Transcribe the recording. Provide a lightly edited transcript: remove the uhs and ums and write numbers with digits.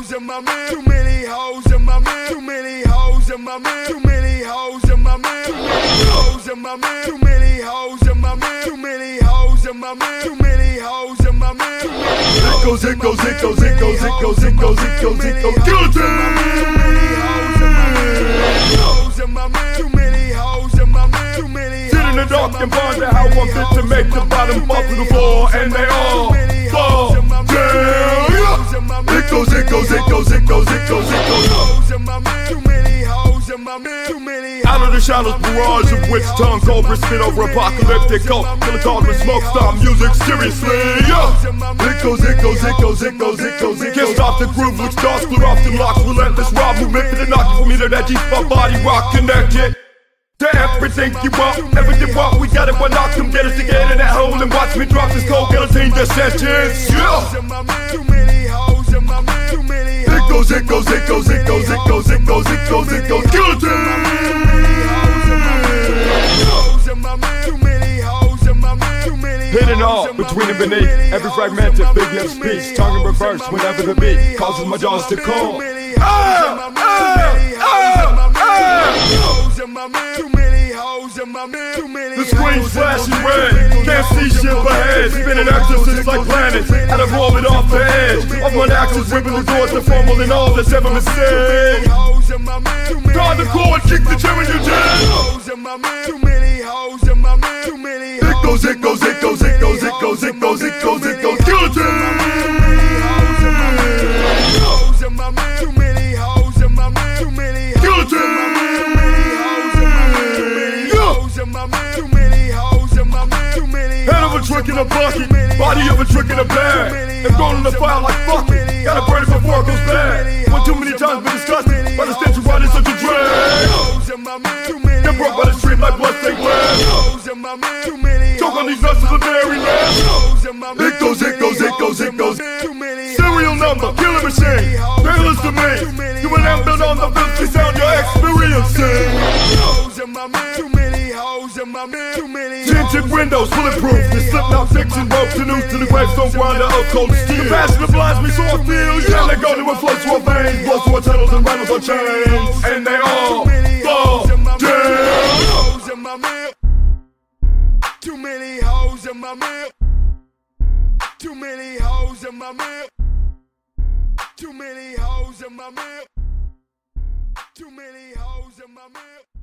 hoes in my man. Too many hoes in my man. Too many hoes in my man. Too many hoes in my man. Too many hoes in my man. Too many hoes in my man. Too many hoes in my man. Too many hoes in my man. It goes, it goes, it goes, it goes, it goes, it goes, it goes, it goes. Guillotine. Too many hoes in my man. Hoes in my man. Too many hoes in my man. Too many. Sit in the dark and ponder how I'm fit to make the bottom fall to the floor, and they all fall down. It goes, it goes, it goes, it goes, it goes, it goes. Too many hoes in my man. Too many. Out of the shadows, barrage of witch tongue, cobra spit over apocalyptic cult. Kill a card with smoke, stop music seriously. It goes, it goes, it goes, it goes, it goes, it goes. Can't stop the groove, which starts clear off the locks. Relentless raw movement for the knock from either that keeps my body rock connected to everything you want, everything what we got it, one knock, come get us to get in that hole and watch me drop this cold guillotine the sentence. Too many hoes in my man. Too many. It goes, it goes, it goes, it goes, it goes, it goes, it goes, it goes. Guillotine. Hidden all between and beneath every fragmented figure of speech, tongue in reverse whenever the beat causes my jaws to call. The screen's flashing red, can't see shit ahead. Spinning exorcists like planets, out of orbit off the edge of my axis, ripping the doors to formal in all that's ever been said. Draw the cord, kick the chair in your dead. It goes, it goes, it goes, it goes, it goes, it goes, it goes, it goes. Guillotine. Head of a trick in a bucket, body of a trick in a bag. And thrown in the fire like fuck it, gotta burn it before it goes bad. One too many times been disgusted by the stench of riding such a drag. Get broke by the street like bloodstained glass. Choke on these nuts to the very last. It goes, it goes, it goes, it goes. Serial number, killing machine, painless to me. You an ambulance on the filthy sound you're experiencing. Tinted windows, bulletproof. The slipknot fiction ropes and noose to the gravestone grinder of cold steel. Passion blinds me so I feel. Yeah, they go to a flow to our veins, blows to our tunnels and rattles our chains, and they all fall down. Too many hoes in my man. Too many hoes in my man. Too many hoes in my man. Too many hoes in my man.